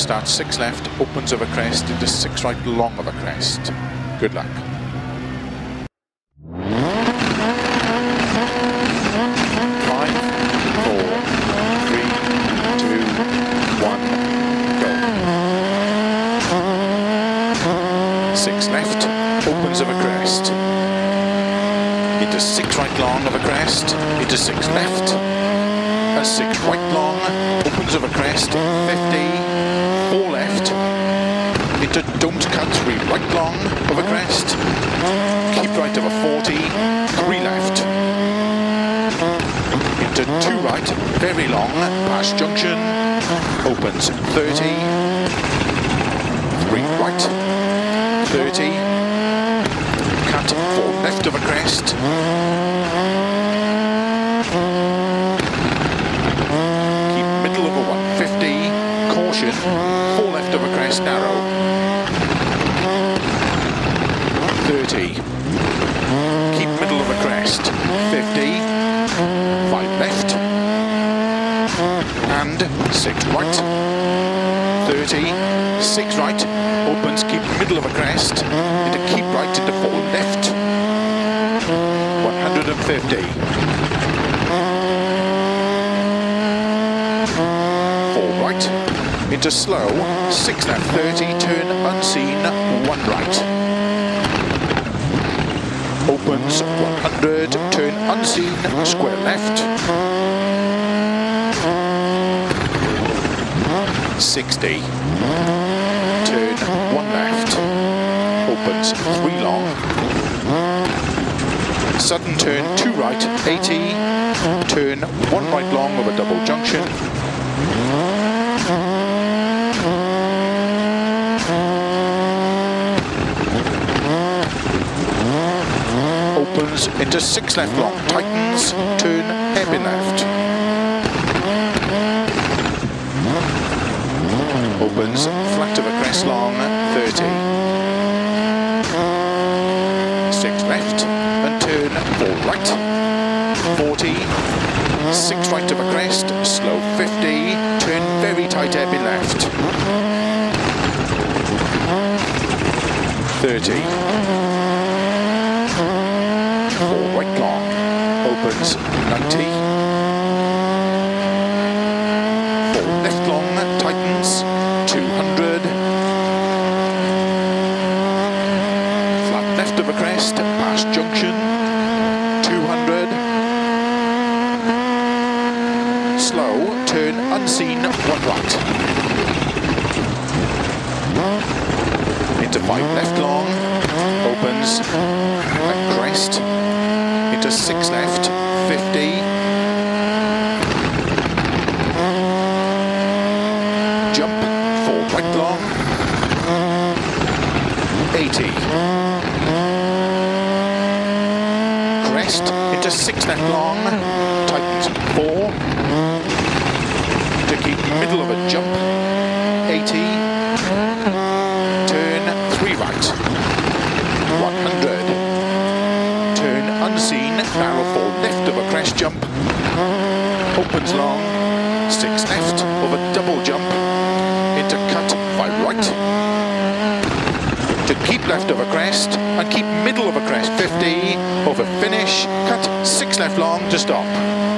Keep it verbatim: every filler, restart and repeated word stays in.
starts six left, opens over crest into six right long of a crest. Good luck. Five, four, three, two, one, go. Six left, opens over crest. Into six right long of a crest, into six left. A six right long, opens over crest, fifty, four left, into don't cut, three right long of a crest, keep right over forty, three left, into two right, very long, past junction, opens thirty, three right, thirty, cut, four left of a crest, caution, four left of a crest, narrow, thirty, keep middle of a crest, fifty, five left, and six right, thirty, six right, opens, keep middle of a crest, into keep right, into four left, one hundred fifty. Into slow, six left, thirty, turn unseen, one right. Opens, one hundred, turn unseen, square left. sixty, turn one left. Opens, three long. Sudden turn, two right, eighty, turn one right long of a double junction. Opens into six left long, tightens, turn hairpin left. Opens flat of a crest long, thirty. Six left and turn four right, forty. Six right of a crest, slow fifty, turn very tight hairpin left. thirty. Four right long, opens ninety, four left long, tightens, two hundred, flat left of a crest, past junction, two hundred, slow, turn unseen, one right, into five left long, opens, and crest, into six left, fifty, jump, four right long, eighty, crest, into six left long, tightens, four, to keep middle of a jump, eighty, turn three right, one hundred, turn unseen, narrow four left of a crest jump, opens long, six left of a double jump, into cut, five right, to keep left of a crest, and keep middle of a crest, fifty, over finish, cut, six left long to stop.